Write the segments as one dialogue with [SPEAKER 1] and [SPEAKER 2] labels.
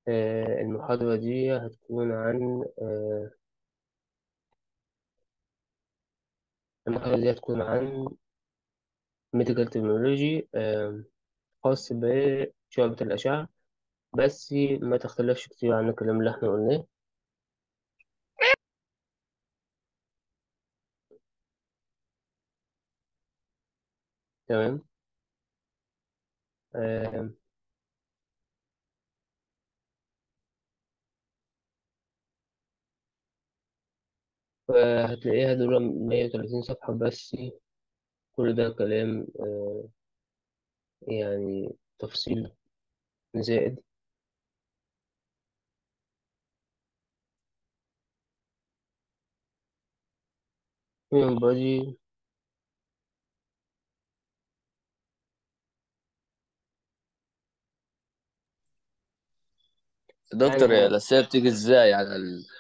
[SPEAKER 1] المحاضرة دي هتكون عن المحاضرة دي هتكون عن ميديكال تكنولوجي خاص بشعبة الأشعة، بس ما تختلفش كتير عن الكلام اللي احنا قلناه. تمام. آه، فهتلاقيها دول 130 صفحة بس. كل ده كلام يعني تفصيل زائد. human body. يعني
[SPEAKER 2] دكتور، هي الأسئلة بتيجي ازاي على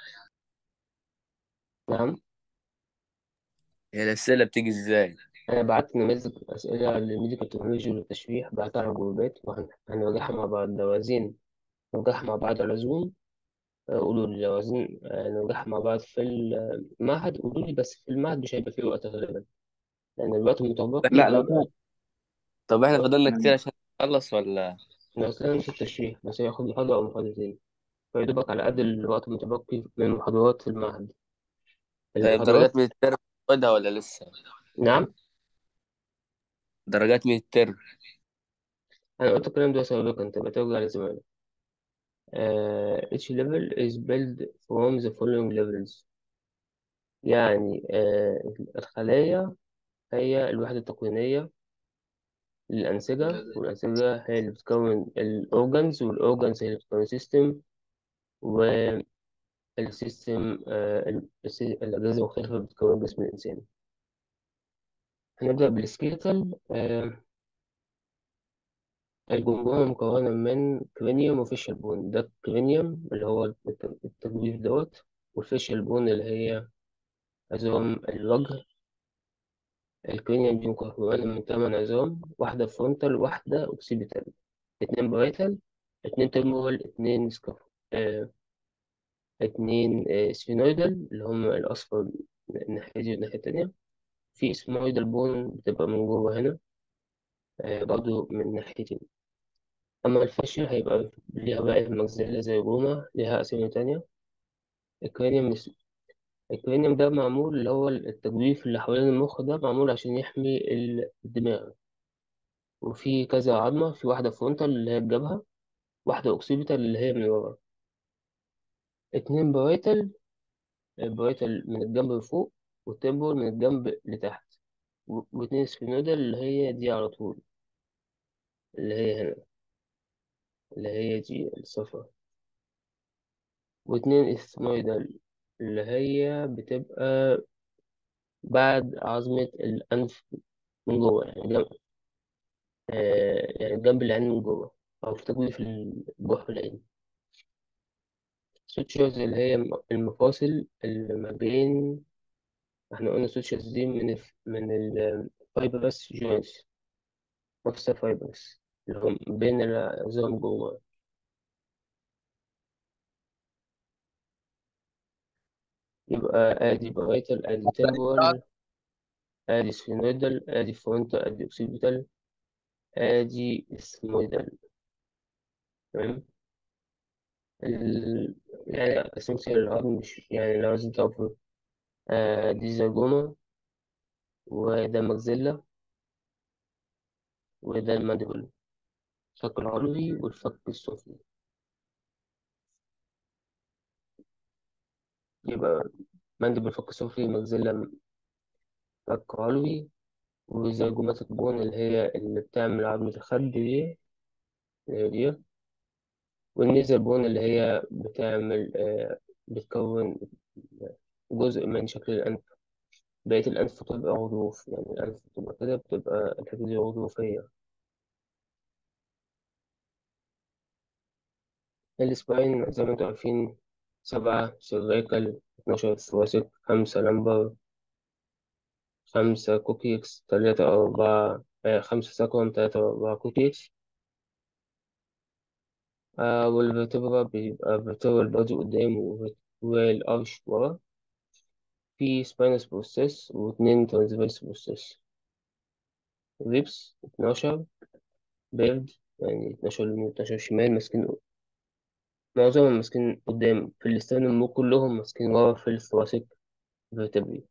[SPEAKER 1] نعم.
[SPEAKER 2] هي الأسئلة بتيجي ازاي؟
[SPEAKER 1] أنا بعت نماذج أسئلة للميديكال تكنولوجي والتشريح، بعتها على جروبات وهنراجعها مع بعض. لو عايزين نراجعها مع بعض على زوم قولوا لي. لو عايزين نراجعها مع بعض في المعهد قولوا لي، بس في المعهد مش هيبقى فيه وقت غالبا لأن الوقت
[SPEAKER 2] احنا
[SPEAKER 1] المتبقي
[SPEAKER 3] لا
[SPEAKER 1] هيبقى.
[SPEAKER 2] طب احنا فضلنا كتير
[SPEAKER 3] يعني
[SPEAKER 2] عشان نخلص ولا؟
[SPEAKER 1] مثلا في التشريح بس هياخد محاضرة أو محاضرتين، فيدوبك على قد الوقت المتبقي من المحاضرات في المعهد.
[SPEAKER 2] طيب درجات
[SPEAKER 1] المحاضرات.
[SPEAKER 2] من الترم خدها ولا لسه؟
[SPEAKER 1] نعم.
[SPEAKER 2] درجات من الترم.
[SPEAKER 1] أنا قلت الكلام ده سابقا، أنت بترجع لزمانك. each level is built from the following levels. يعني الخلايا هي الوحدة التكوينية للأنسجة، والأنسجة هي اللي بتكون الأورجنز، والأورجنز هي اللي بتكون السيستم، والسيستم الأجهزة المختلفة بتكون جسم الإنسان. هنبدأ بالسكيلتال. الجمجمة مكونة من كرينيوم وفيشال بون. ده الكرينيوم اللي هو التجويف دوت، والفيشال بون اللي هي عظام الوجه. الكرينيوم دي مكونة من 8 عظام، واحدة فرونتال واحدة أوكسيبيتال، 2 بايتال، 2 تمبورال، 2 سكاف، 2 سفينويدال اللي هم الأصفر الناحية دي والناحية التانية. في اسمويدال بون بتبقى من جوه هنا برضو من ناحيتين. أما الفاشيا هيبقى ليها باقي المجزلة زي روما، ليها أسامي تانية. الكرينيوم الكرينيوم ده معمول، اللي هو التجويف اللي حوالين المخ ده معمول عشان يحمي الدماغ. وفي كذا عظمة، في واحدة فرونتال اللي هي الجبهة، واحدة أوكسيبيتال اللي هي من ورا، 2 بايتال. البايتال من الجنب لفوق، والتمبور من الجنب لتحت، واتنين سفينودال اللي هي دي على طول، اللي هي هنا، اللي هي دي الصفرا، واتنين إثمويدال اللي هي بتبقى بعد عظمة الأنف من جوه، يعني جنب يعني جنب العين من جوه، أو في تجويف الجحر العين. سوتشرز اللي هي المفاصل اللي ما بين. احنا قلنا سوتشرز دي من الفايبرس جوينتس، مفصل فايبرس اللي هم بين العظام جوه. يبقى ادي بايتال، ادي تمبورال، ادي سفينويدال، ادي فرونتال، ادي اوكسيبيتال، ادي اسمويدال. تمام. ال... يعني اسمكسير العظم مش يعني لو عايزين تعرفوا. دي زيجوما، وده ماكسيلا، وده المانديبل، الفك العلوي والفك السفلي. يبقى مانديبل فك سفلي، ماكسيلا فك علوي، وزيجومات البون اللي هي اللي بتعمل عظمة الخد دي، اللي هي دي، والنيزل بون اللي هي بتكون جزء من شكل الأنف. بقية الأنف بتبقى غضروف، يعني الأنف بتبقى كده، بتبقى الحتة دي غضروفية. السباين زي ما انتوا عارفين: 7 سيرفيكال، 12 ثوراسيك، 5 لمبر، 5 كوكيكس، 3 أو 4، 5 ساكرون، 3 أو 4 كوكيكس. والفرتبرا بيبقى فيرتبرال بادي قدام والأرش ورا. في سباينس بروسيس واتنين ترانسفيرس بروسيس. ريبس 12 بيرد، يعني 12 يمين 12 شمال، ماسكين معظمهم ماسكين قدام في الاسترنم، مو كلهم ماسكين ورا في الثوراسيك فيرتبري.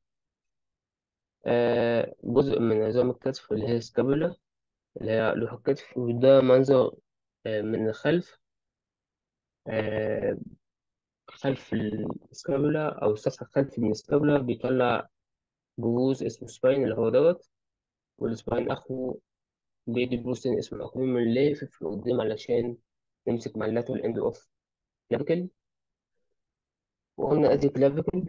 [SPEAKER 1] جزء من عظام الكتف اللي هي سكابولا، اللي هي لوح الكتف، وده منظر من الخلف. آه خلف السكابولا أو السطح الخلفي من السكابولا بيطلع بروز اسمه سباين اللي هو دوت. والسباين أخوه بيدي بروز تاني اسمه الأخوين من اللي لافف لقدام علشان نمسك مع اللاترال إند أوف كلافيكل. وقلنا أدي كلافيكل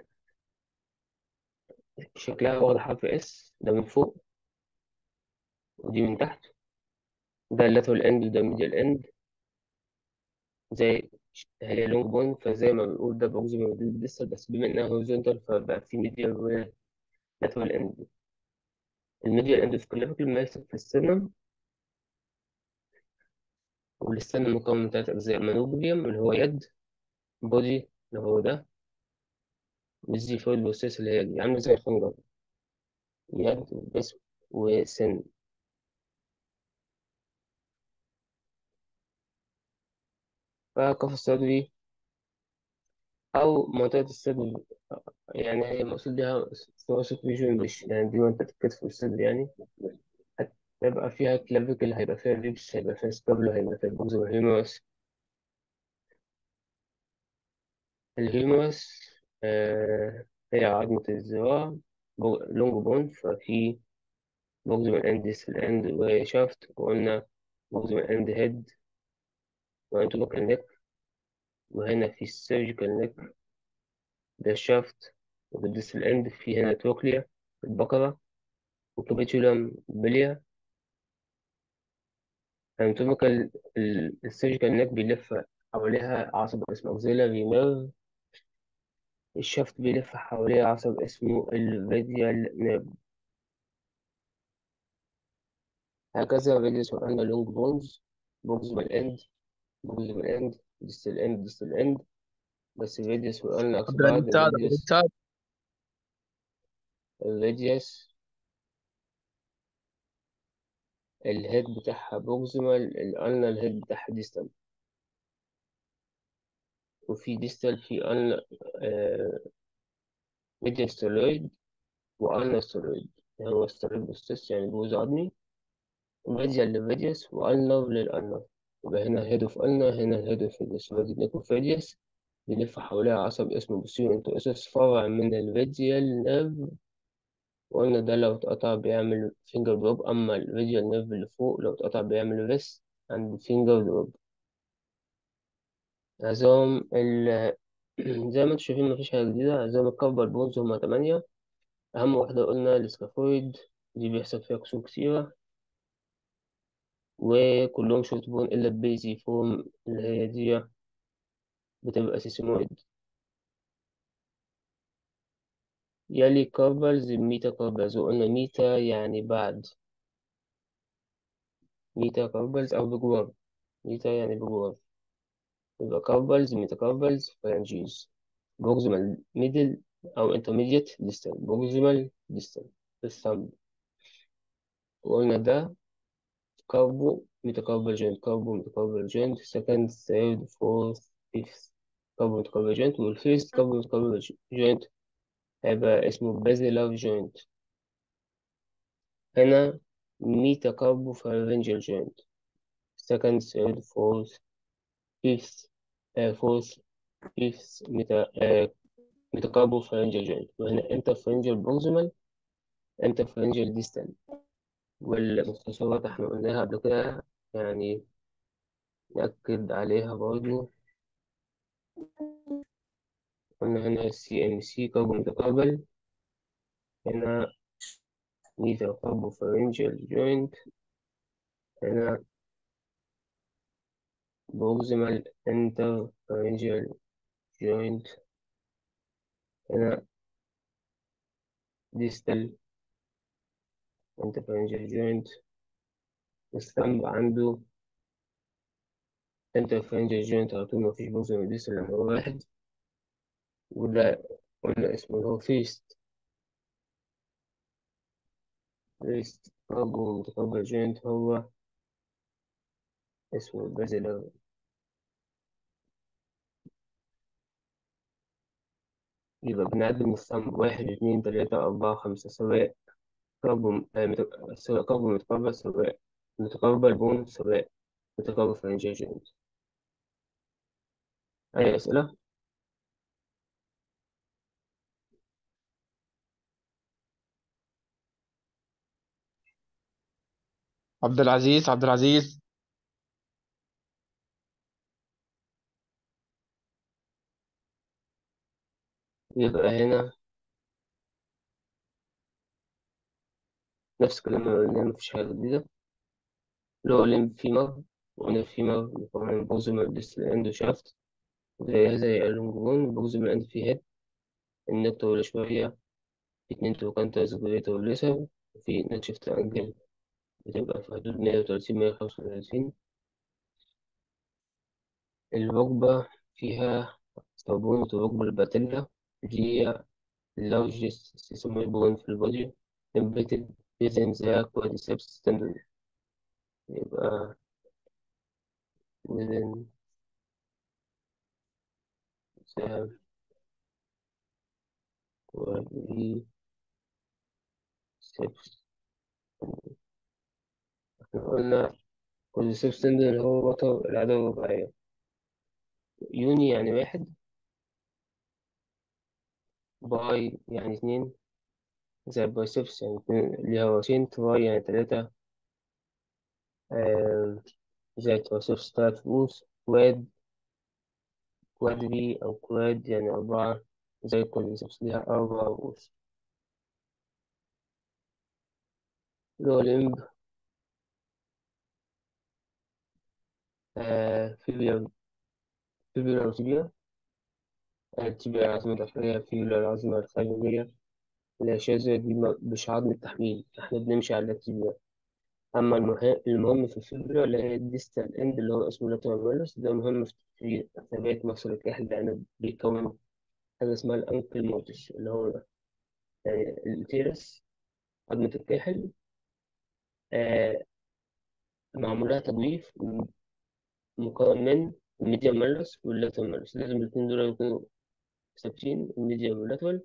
[SPEAKER 1] شكلها واخد حرف اس، ده من فوق ودي من تحت. ده اللاترال إند وده ميديال إند، زي هي لونج بون، فزي ما بنقول ده بروكسيمال ودي ديستال، بس بما إنها هوريزونتال فبقى في ميديال ولاترال إند. الميديال إند في كلافيكل ماسك في السنم، والستان مكون من تلات أجزاء: مانوبريوم اللي هو يد، بودي اللي هو ده، والزي فويد بروسيس اللي هي دي عاملة زي الخنجر، يد وجسم وسن. فقفص الصدري أو منطقة الصدر، يعني هي مقصود بيها ثوراسيك ريجون، مش يعني دي منطقة الكتف والصدر يعني. هيبقى فيها كلافيكل، هيبقى فيها ريبس، هيبقى فيها سكابلا، هيبقى فيها بوكس والهيومرس. الهيومرس هي عظمة الذراع، لونج بون، ففي بروكسيمال اند ديستال اند وشافت، وقلنا بروكسيمال اند هيد وانتروكال نيك. وهنا في السيرجيكال نيك، ده الشافت. وفي الديستال اند في هنا تروكليا البقرة، وكابيتولم بليا. اناتوميكال السيرجيكال نيك بيلف حواليها عصب اسمه auxiliary nerve. الشافت بيلف حواليه عصب اسمه الفيديال نيرف. هكذا فيديوس وقلنا لونج بونز، بروكسيمال اند، بروكسيمال اند، ديستال اند، ديستال اند. بس الفيديوس وقلنا عكس
[SPEAKER 2] عبد
[SPEAKER 1] بعض.
[SPEAKER 2] العزيز سعد، عبد العزيز سعد.
[SPEAKER 1] الراديوس الهيد بتاعها بروكسيمال، الألنا الهيد بتاعها ديستال. وفي ديستال في ألنا ميديال ستيرويد وألنا ستيرويد. هو ستيرويد بوستس يعني جوز عظمي، وميديال للراديوس وألنا للألنا. يبقى هنا هيد اوف ألنا، هنا الهيد اوف راديوس. وادي نيكوف راديوس بيلف حواليها عصب اسمه بوسيرو انتو اسوس، فرع من الراديال نيرف. وقلنا ده لو اتقطع بيعمل فينجر دروب، أما الراديال نيرف اللي فوق لو اتقطع بيعمل ريست عند فينجر دروب. عظام زي ما انتم شايفين مفيش حاجة جديدة. عظام الكربال بونز هما 8. أهم واحدة قلنا السكافويد، دي بيحصل فيها كسور كتيرة، وكلهم شورت بون إلا البيزي فورم اللي هي دي بتبقى سيسمويد. يلي كاربالز الميتا كاربالز، وقلنا ميتا يعني بعد، ميتا كاربالز أو بجوار. ميتا يعني بجوار، يبقى كاربالز، ميتا كاربالز، فرنجيز. بروكسيمال ميدل أو انترميديت ديستال، بروكسيمال ديستال الثumb. وقلنا ده كاربو ميتاكاربال جوينت، كاربو ميتاكاربال جوينت، سكند ثيرد فورث فيفث كاربو ميتاكاربال جوينت. والفيرست كاربو ميتاكاربال جوينت هيبقى اسمه بازيلار جوينت. هنا ميتاكاربو فارنجال جوينت، سكند ثيرد فورث فيفث فورث فيفث ميتاكاربو فارنجال جوينت. وهنا انترفرنجال بروكسيمال، انترفرنجال ديستال. والمختصرات احنا قلناها قبل كده يعني، نأكد عليها برضو. قلنا هنا سي ام سي كربون متقابل، هنا ميزا كربون فارنجال جوينت، هنا بروكسيمال انتر فارنجال جوينت، هنا ديستال انتر فارنجال جوينت. الثمب عنده انت في رينج الجوينت على طول مفيش بوز ميديس إلا هو واحد. ولا قلنا اسمه اللي هو فيست كاربو متقبل جوينت هو اسمه البازل. يبقى بنعد من الصم واحد اتنين تلاتة أربعة خمسة، سواء سواء كربون متقابل، سواء متقابل بون، سواء متقابل فرنجيشن. أي أسئلة؟
[SPEAKER 3] عبد العزيز، عبد العزيز.
[SPEAKER 1] يبقى هنا نفس الكلام اللي قلنا، مفيش حاجة جديدة. اللي هو ليمفيمر، وقلنا الفيمر مكون من بروزيمال ديستال إند وشافت، زيها زي اللونجرون. البروزيمال إند فيه هيد، النك طويلة شوية، في اتنين توكانترز جريتر وليسر، وفي نك شيفت أنجل بتبقى في حدود 130 135. الركبة فيها صابونة الركبة الباتيلا، دي largest seasonal bone في البودي embedded within the quadriceps tendon. يبقى within the quadriceps. احنا قلنا quadriceps tendon اللي هو وتر العضلة الرباعية. يوني يعني واحد، باي يعني اتنين، زي البايسبس يعني اتنين ليها راسين، تراي يعني تلاتة، آه، زي الترايسبس تلات رؤوس، كوادري أو كواد يعني أربعة، زي الكوادريسبس ليها أربع رؤوس. اللي هو الإمب، فيبيولار، فيبيولار وتيبيا. التيبيا العظمة الداخلية، فيبيولار العظمة الخارجية. الأشعة دي مش عظم التحميل، إحنا بنمشي على التيبيا. أما المهم في الفيبيولار اللي هي الديستال إند اللي هو اسمه لاترال مالوس، ده مهم في ثبات مفصل الكاحل، لأنه بيكون حاجة اسمها الأنكل موتس، اللي هو يعني التيرس، عظمة الكاحل، آه، معمول لها تجويف مكون من الميديال مالوس واللاترال مالوس. لازم الاتنين دول يكونوا ثابتين، الميديال واللاترال،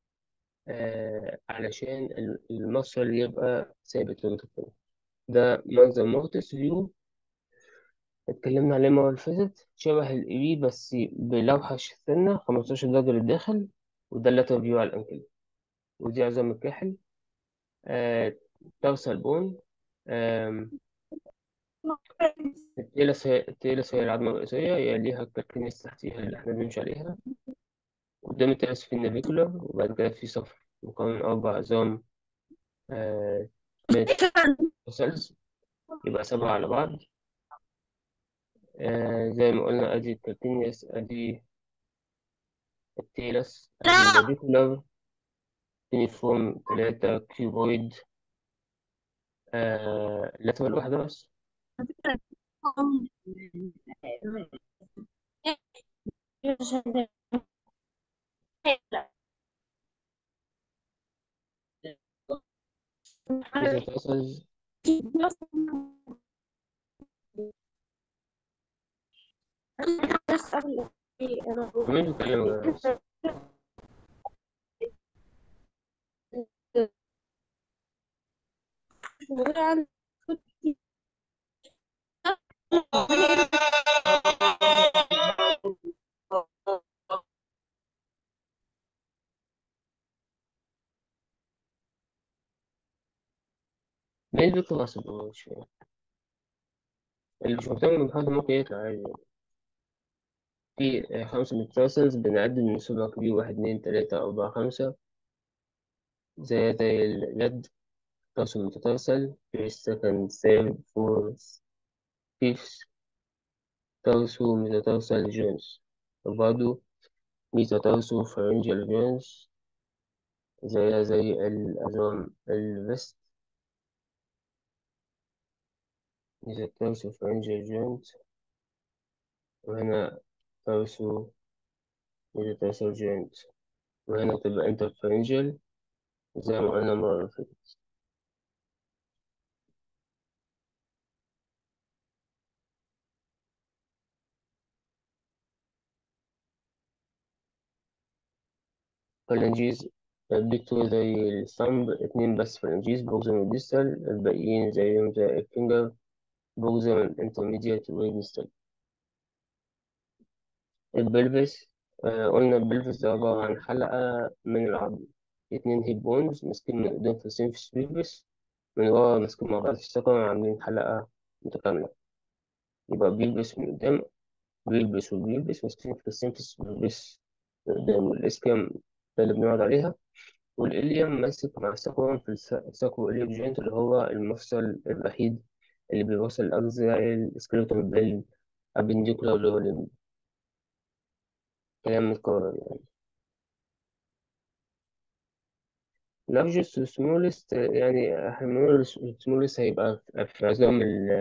[SPEAKER 1] علشان المفصل يبقى ثابت ومتقن. ده منظر مورتس فيو، اتكلمنا عليه المرة اللي فاتت، شبه الإيبي بس بلوحة سنة 15 درجة للداخل. وده اللاترال فيو على الأنكل. ودي عظام الكاحل، آه، ترسل بون. آم، التيلس هي العظمة الرئيسية، يليها الكالكينيس تحتيها اللي احنا بنمشي عليها. قدام الترس في النافيكولار، وبعد كده في صفر مكون من أربع عظام، آه، ميتاسلز، يبقى سبعة على بعض. زي ما قلنا، أدي الكالكينيس، أدي التيلس، أدي النافيكولار، يونيفورم تلاتة، كيوبويد، لاترال واحدة بس. ميتاسلز. مين بيتكلم يا ريس؟ مين بيكتب أصلا؟ مش فاهم. اللي مش مهتم بالمحاضرة ممكن يطلع عادي. في خمسة ميتاسلز بنعد من سوبر كبير، واحد اتنين تلاتة أربعة خمسة، زي اليد. تواصل متترسل في second third fourth fifth ترسو متترسل جونز. وبرضه ميتاترسو فرنجال جونز، زيها زي الأزوم الفيست. ميتاترسو فرنجال جونز وهنا ترسو ميتاتارسال جوينت، وهنا تبقى انترفرنجل زي ما قلنا المرة اللي فاتت. فالنجيز الدكتور زي الثumb، اتنين بس فالنجيز، بروكسيمال وديستال، الباقيين زيهم زي الفينجر، بروكسيمال انترميديات وديستال. البلفس، قلنا البلفس ده عبارة عن حلقة من العظم، اتنين هيب بونز ماسكين من قدام في السيمفيس بلفس، من ورا ماسكين مع بعض في السكر، عاملين حلقة متكاملة. يبقى بيلبس من قدام، بيلبس وبيلبس ماسكين في السيمفيس بلفس من قدام، والإسكيم ده اللي بنقعد عليها، والإليم ماسك مع الساكورم في الساكرو إليك جوينت، اللي هو المفصل الوحيد اللي بيوصل الأجزاء السكيلتون بالأبنديكولار اللي هو الكلام متكرر يعني. largest و smallest، يعني احنا بنقول smallest هيبقى في عظام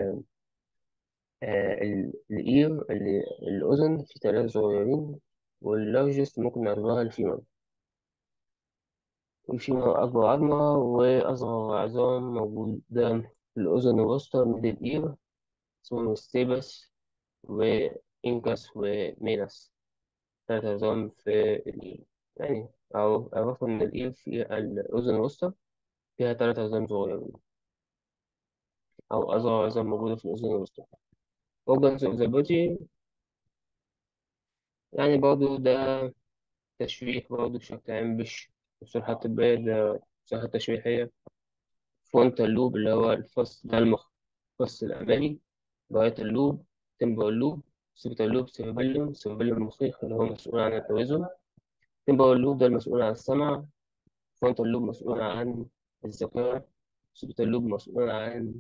[SPEAKER 1] الإير، الأذن في ثلاثة صغيرين، واللارجست ممكن نعتبرها الفيمر. الفيمر أكبر عظمة وأصغر عظام موجودة في الأذن الوسطى من الإير، اسمهم ستيبس وإنكاس وميناس، ثلاثة عظام في الإير يعني. أو أعرفوا إن الإير في الأذن الوسطى فيها ثلاثة عظام صغيرين، أو أصغر عظام موجودة في الأذن الوسطى. organs of the body، يعني برضه ده تشريح برضه بشكل عام، مش مصطلحات الطبية، ده مصطلحات تشريحية. فرونتال لوب اللي هو الفص ده المخ، الفص الأمامي. بايتال لوب، تمبرال لوب، سيبيتال لوب، سيربيليوم المخيخ اللي هو مسؤول عن التوازن. تمبرال لوب ده المسؤول عن السمع. فرونتال لوب مسؤول عن الذاكرة. سيبيتال لوب مسؤول عن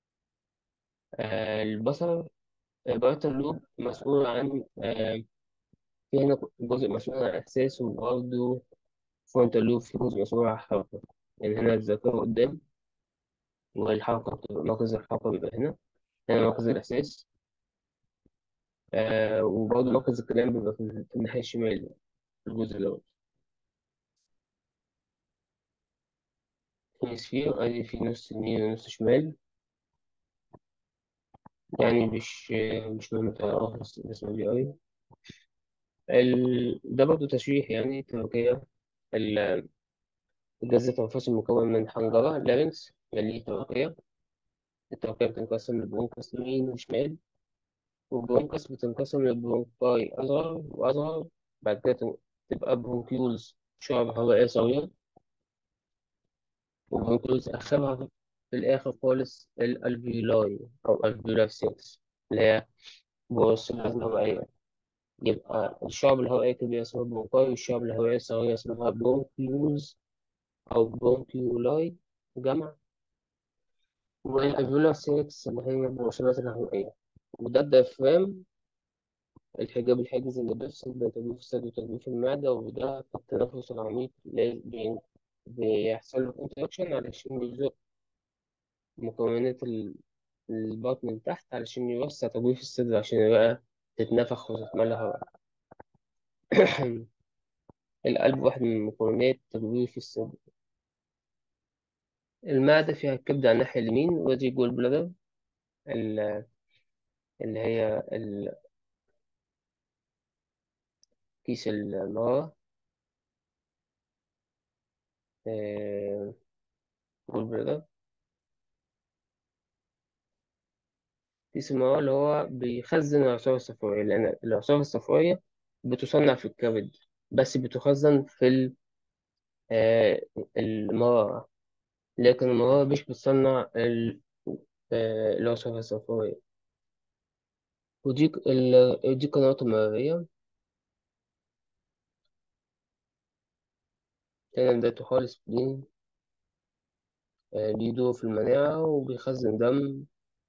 [SPEAKER 1] البصر. بايتال لوب مسؤول عن في هنا جزء مسؤول عن الإحساس، وبرضه فرونتال لوب في جزء مسؤول عن الحركة. يعني هنا الذاكرة قدام، والحركة بتبقى مركز الحركة بيبقى هنا. هنا مركز الإحساس، وبرضه مركز الكلام بيبقى في الناحية الشمال، في الجزء الأول. في سفير أدي في نص يمين ونص شمال، يعني مش مهم تعرف اسمه دي أوي. ده برضه تشريح يعني تركيا. الجهاز التنفسي مكون من حنجرة لارنكس يليه تركيا. التركية بتنقسم لبرونكوس يمين وشمال، والبرونكوس بتنقسم لبرونكاي أصغر وأصغر. بعد كده تبقى برونكيولز شعب هوائية صغيرة، وبرونكيولز آخرها في الآخر خالص الألفيولاي أو ألفيولاي سيلز، اللي هي بوصلات هوائية. يبقى الشعب الهوائية الكبيرة اسمها برونكاي، والشعب الهوائية الصغيرة اسمها برونكيولز أو برونكيولاي جمع، والألفيولاي سيلز اللي هي البوصلات الهوائية. وده الديافرام، الحجاب الحاجز اللي بيفصل بين تجويف الثدي وتجويف المعدة، وده في التنفس العميق بيحصل له كونتراكشن علشان يزق مكونات البطن من تحت علشان يوسع تجويف الثدي عشان يبقى تتنفخ وتتملى هواء. القلب واحد من مكونات تجويف الثدي. المعدة فيها الكبد على الناحية اليمين، ودي جول بلادر ال- اللي هي كيس المرارة. جول بلادر كيس المرارة اللي هو بيخزن العصارة الصفراوية، لأن العصارة الصفراوية بتصنع في الكبد، بس بتخزن في آه، المرارة، لكن المرارة مش بتصنع العصارة الصفراوية. ودي قنوات المرارية. تاني ده خالص بين ليه دور في المناعة وبيخزن دم.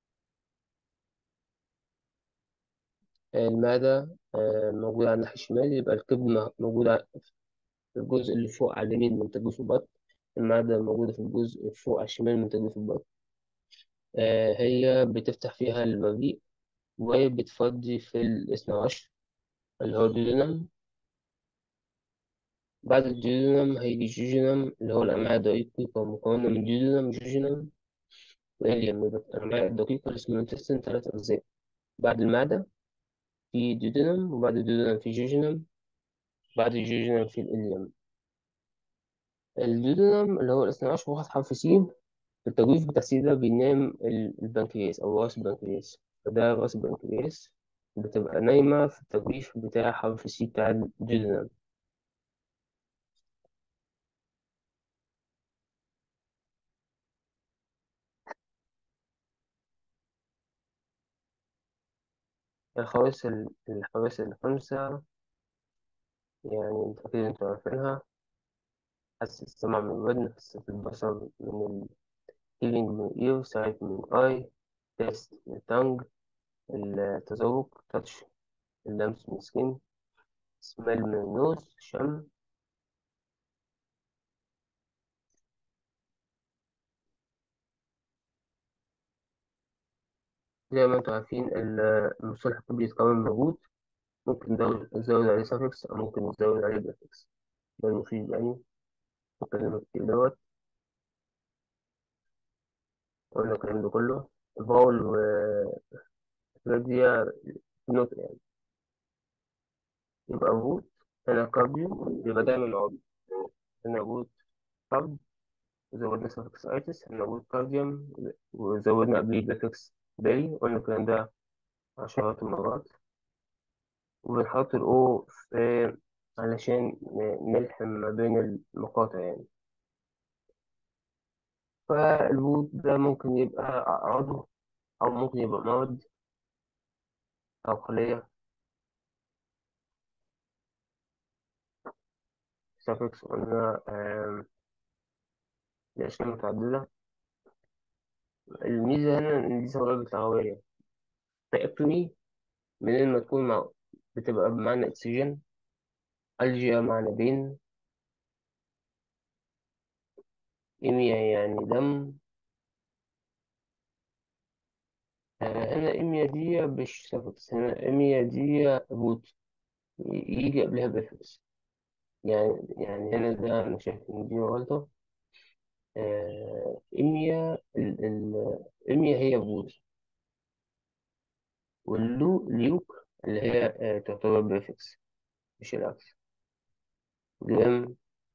[SPEAKER 1] المعدة موجودة على الناحية الشمال، يبقى الكبد موجود في الجزء اللي فوق على اليمين من تجويف البطن. المعدة موجودة في الجزء اللي فوق على الشمال من تجويف البطن. هي بتفتح فيها المريء وبتفضي في الاثنى عشر اللي هو الديودنم. بعد الديودنم هيجي الجوجنم اللي هو الأمعاء الدقيقة مكونة من ديودنم جوجنم وإليم. يبقى الأمعاء الدقيقة اسمه intestine 3 أجزاء. بعد المعدة في ديودنم، وبعد الديودنم في جوجنم، بعد الجوجنم في الإليم. الديودنم اللي هو الاثنى عشر واخد حرف س. في التجويف بتاع سي ده بينام البنكرياس أو رأس البنكرياس، فده رأس البنكرياس بتبقى نايمة في التجويف بتاع حرف سي بتاع الديودنم. الحواس الخمسة يعني أنت أكيد أنتوا عارفينها: حاسة السمع من الودن، حاسة البصر من الهيلينج من الإير، سايت من الآي، تيست من التانج، التذوق تاتش، اللمس من السكين، سميل من النوز شم. زي ما انتوا عارفين المصطلح الطبي يتكون من وجود، ممكن نزود عليه suffix أو ممكن نزود عليه prefix. ده المفيد يعني. نتكلم كتير دوت، قلنا الكلام ده كله. الفاول والحاجات دي نوت يعني. يبقى وجود هنا كارديو يبقى دايما عضو. هنا وجود كارد وزودنا suffix itis، هنا وجود كارديوم وزودنا قبليه prefix باي. قلنا الكلام ده عشرات المرات. وبنحط الأو في علشان نلحم ما بين المقاطع يعني. فالوود ده ممكن يبقى عضو أو ممكن يبقى مرض أو خلية. suffix قلنا لأشكال متعددة. الميزة هنا إن دي سبب لغوية. تأكتومي منين ما تكون بتبقى بمعنى أكسجين. ألجيا معنى بين. إيميا يعني دم. هنا إيميا دي مش suffix، هنا إيميا دي روت يجي قبلها بفكس. يعني هنا ده أنا شايف إن دي غلطة. إيميا إيميا هي بود، ليوك اللي هي تعتبر بريفكس مش العكس. جرام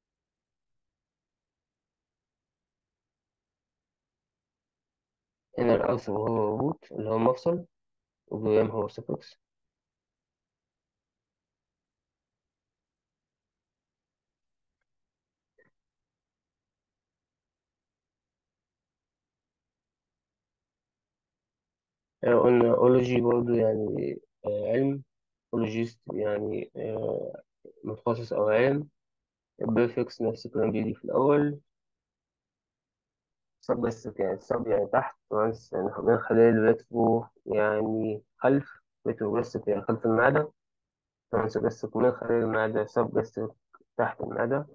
[SPEAKER 1] هنا العكس وهو روت اللي هو مفصل، وجرام هو سفكس. قلنا أولوجي برضو يعني علم. أولوجيست يعني متخصص أو عالم. البريفكس نفس الكلام بيجي في الأول. سب بس يعني سب يعني تحت، ترانس يعني من خلال ريترو يعني خلف. ريترو بس يعني خلف المعدة. ترانس بس من خلال المعدة، سب بس تحت المعدة.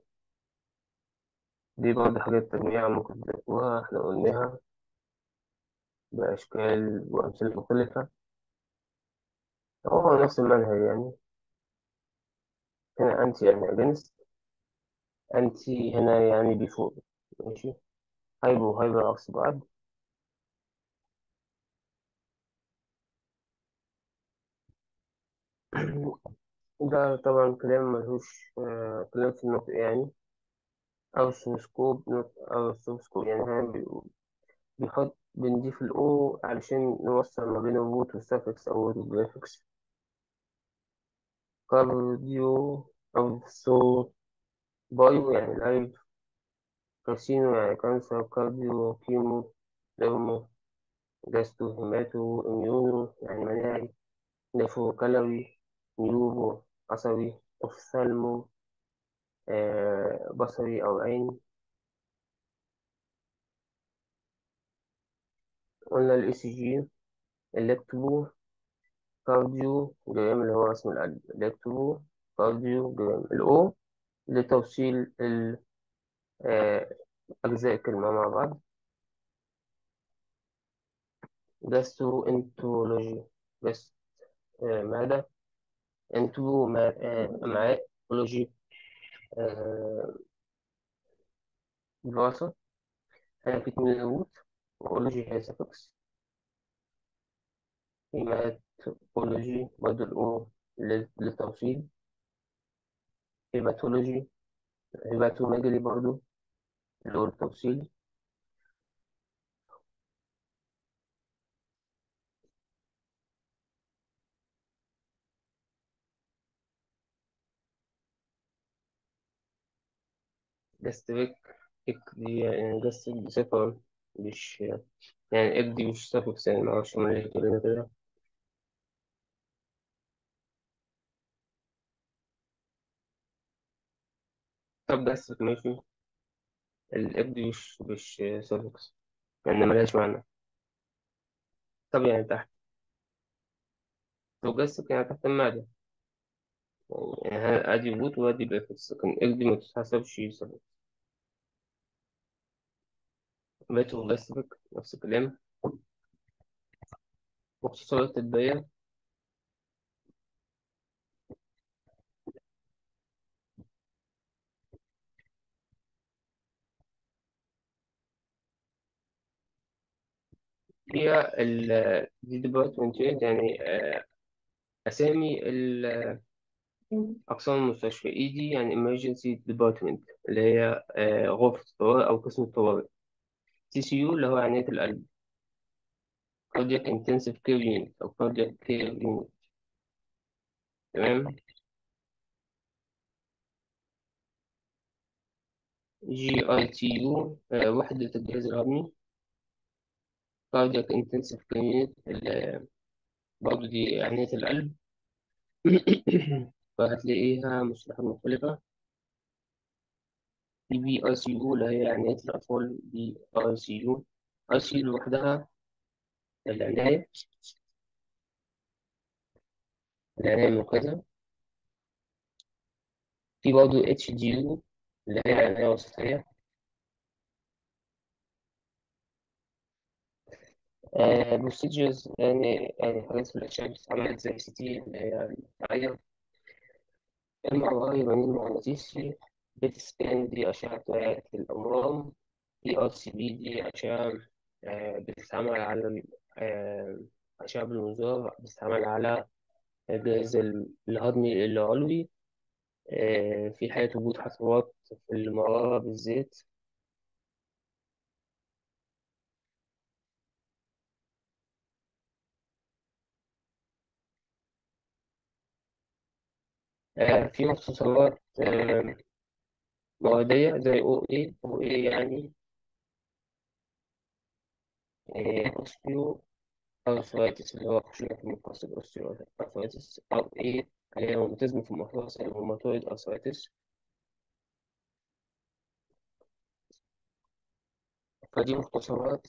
[SPEAKER 1] دي برضه حاجات تجميع ممكن تلاقوها احنا قلناها بأشكال وأمثلة مختلفة. هو نفس المنهج يعني. هنا أنتي يعني أجنست. أنتي هنا يعني بيفوق. ماشي. هايبو هايبر عكس بعض. ده طبعا كلام ملهوش كلام في النطق يعني. أو سوسكوب نطق أو سوسكوب يعني. هنا بنضيف الأو علشان نوصل ما بين الروت والسفكس أو البريفكس. كارديو أو صوت. بايو يعني لايف. كارسينو يعني كانسر. كارديو كيمو ديرمو. جاستو هيماتو إميونو يعني مناعي. نيفو كالوري. نيورو عصبي. أوفثالمو بصري أو عيني. قلنا ال ECG إلكترو كارديو جرام اللي هو رسم القلب. إلكترو كارديو جرام. الأو لتوصيل أجزاء الكلمة مع بعض. جاسترو انترولوجي بس معدة. انتو أمعاء. أولوجي دراسة. في اتنين روت. وأولوجي هي سفكس. هيماتولوجي برضه الأو للتوصيل. هيباتولوجي. هيباتوميجالي برضه اللي هو التوصيل. جاستريك. إك دي يعني جاستريك بصفة مش يعني إك دي مش سفكس، يعني معرفش من اللي كده كده. طب جاستريك ماشي. الإك دي مش سفكس، يعني ملهاش معنى. طب يعني تحت. طب جاستريك يعني تحت المعدة. يعني أدي بوت وأدي بيفكس، لكن إك دي متتحسبش سفكس. بيتو جاستريك نفس الكلام. مختصرات البيان. هي دي ديبارتمنتات، يعني أسامي أقسام المستشفى. إي دي يعني emergency department، اللي هي غرفة الطوارئ أو قسم الطوارئ. سي سي يو اللي هو عناية القلب. cardiac intensive care unit أو cardiac care unit. تمام. جي أي تي يو وحدة الجهاز الهضمي. cardiac intensive care unit برضه دي عناية القلب. فهتلاقيها مصطلحات مختلفة. في بي أي سي يو اللي هي عناية الأطفال. بي أي سي يو. أي سي يو لوحدها العناية. العناية المركزة. في برضه اتش دي يو اللي هي العناية الوسطية. بروسيجرز يعني حاجات في الأشعة بتتعمل زي سي تي اللي هي الرفاعية. ام ار اي رنين مغناطيسي. بيت سكان دي أشعة الأورام. دي ار سي بي دي أشعة بتتعمل على أشعة بالمنظار بتتعمل على الجهاز الهضمي العلوي. في حالة وجود حصوات في المرارة بالذات. في مختصرات موادية زي او اي يعني اوستيو ارثرايتس، اللي هو خشونة في المفاصل اوستيو ارثرايتس. او ايه اللي هي روماتيزم في المفاصل الروماتويد ارثرايتس. فدي مختصرات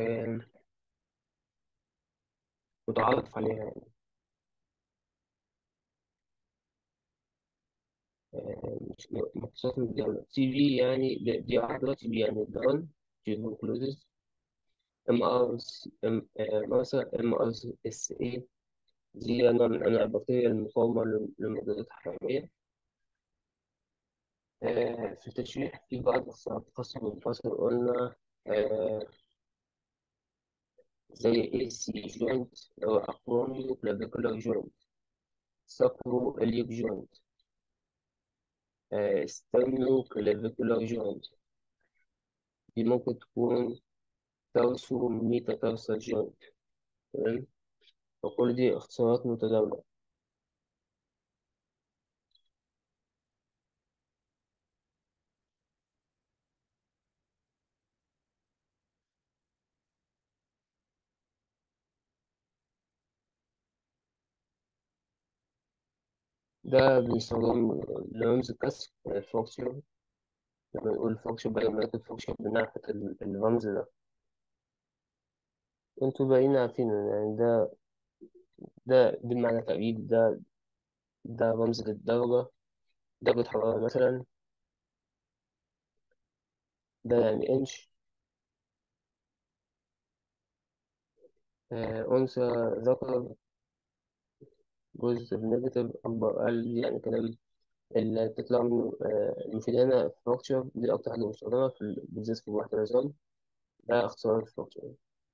[SPEAKER 1] متعارف عليها يعني. مش مختصرات من الدولة. تي بي يعني دي عضلة. تي بي يعني الدرن تيوبركلوزس. ام ار مثلا ام ار اس اي دي نوع من انواع البكتيريا المقاومة للمضادات الحيوية. في التشريح في بعض الصعوبات الخاصة بالفصل قلنا آه، زي اي سي جوينت اللي هو أقرونيو كلافيكولار جوينت. ساكرو إليوك جوينت. ستيرنو كلافيكولار جوينت. دي ممكن تكون تورسو ميتا تارسال جوينت. تمام. وكل دي اختصارات متداولة. ده بيستخدم لرمز الكسر فوكسيو. لما نقول فوكسيو بدل ما نكتب فوكسيو بناخد الرمز ده. انتوا باقيين عارفين يعني ده بالمعنى تقريبي. ده رمز للدرجة. درجة حرارة مثلا. ده يعني إنش. أنثى ذكر بوزيتيف نيجاتيف أكبر أقل، يعني كلام اللي تطلع منه المفيد هنا فراكشر. دي أكتر حاجة مستخدمة بالذات في واحد نظام. ده اختصار الفراكشر.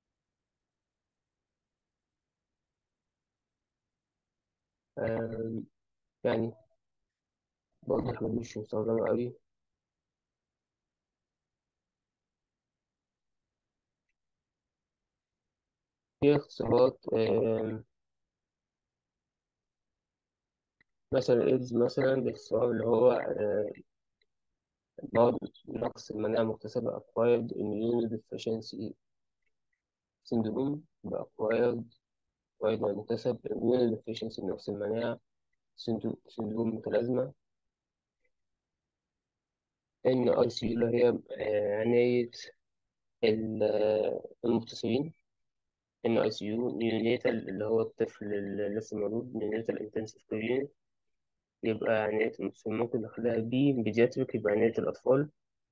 [SPEAKER 1] آم، يعني برضه الحاجات دي مش مستخدمة أوي. في اختصارات مثلا إيدز مثلا باختصار اللي هو مرض نقص المناعة المكتسبة acquired immune deficiency syndrome. بأكوايرد acquired يعني مكتسب immune deficiency نقص المناعة سندروم متلازمة. إن أي سي يو اللي هي عناية المغتصبين. إن أي سي يو نيونيتال اللي هو الطفل اللي لسه مولود، نيونيتال انتنسيف كير يبقى عناية المغتصبين. ممكن نخليها بي بيدياتريك يبقى عناية الأطفال.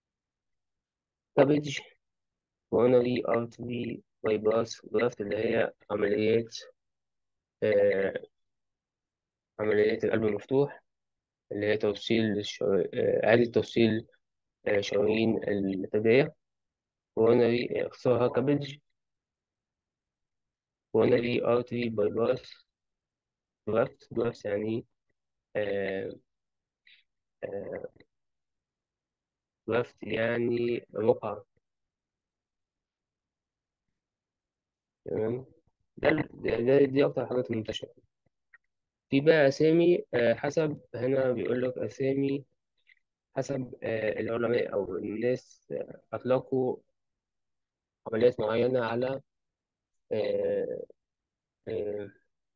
[SPEAKER 1] كابج كوروناري أرتري بايباس جرافت اللي هي آه، عمليات القلب المفتوح، اللي هي توصيل إعادة توصيل شرايين التاجية. كوروناري اختصارها كابج كوروناري أرتري بايباس جرافت يعني آه، آه، جرافت يعني رقعة. تمام. دي أكتر حاجات منتشرة. في بقى أسامي حسب، هنا بيقول لك أسامي حسب العلماء أو الناس أطلقوا عمليات معينة على آه، آه،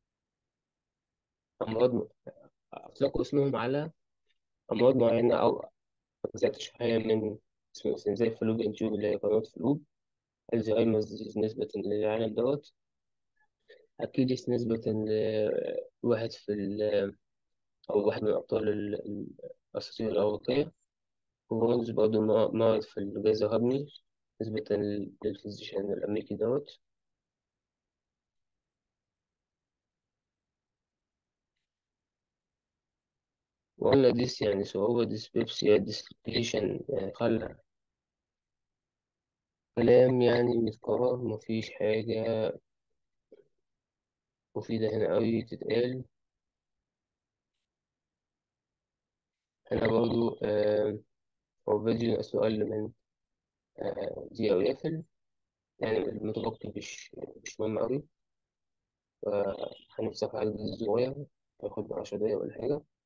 [SPEAKER 1] أمراض. أطلقوا اسمهم على أمراض معينة أو أجزاء تشريحية من اسم الإنسان زي فلوب تيوب اللي هي قناة فلوب. الزهايمرز ديزيز نسبة للعالم دوت. أكيدس نسبة لواحد أو واحد من أبطال الأساطير الأوروبية. كرونز برضه مرض في الجهاز الهضمي نسبة للفيزيشن الأمريكي دوت. وقلنا ديس يعني صعوبة، ديسبيبسيا ديسلوكيشن يعني خلع. كلام يعني متكرر، مفيش حاجة مفيدة هنا أوي تتقال. هنا برضو هو فيديو سؤال من دي أو يقفل، يعني المتبقي مش مهم أوي. فهنفتح على الفيديو صغير، هياخد 10 دقايق ولا حاجة.